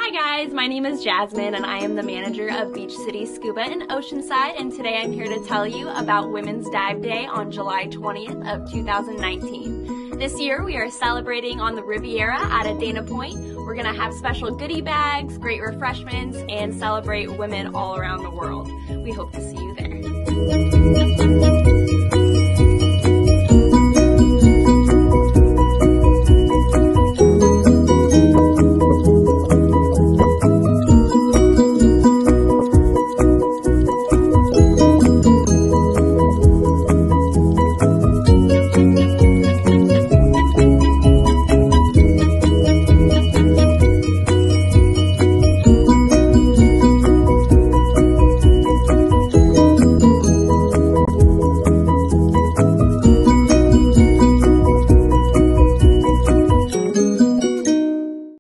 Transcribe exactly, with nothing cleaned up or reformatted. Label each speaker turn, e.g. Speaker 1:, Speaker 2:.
Speaker 1: Hi guys, my name is Jasmine and I am the manager of Beach City Scuba in Oceanside, and today I'm here to tell you about Women's Dive Day on July twentieth of two thousand nineteen. This year we are celebrating on the Riviera at a Dana Point. We're going to have special goodie bags, great refreshments, and celebrate women all around the world. We hope to see you there.